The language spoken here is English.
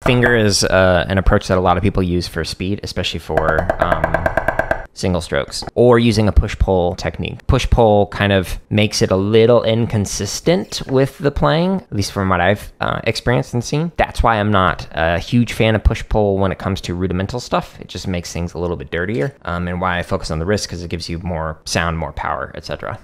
Finger is an approach that a lot of people use for speed, especially for single strokes, or using a push-pull technique. Push-pull kind of makes it a little inconsistent with the playing, at least from what I've experienced and seen. That's why I'm not a huge fan of push-pull when it comes to rudimental stuff. It just makes things a little bit dirtier, and why I focus on the wrist, because it gives you more sound, more power, etc.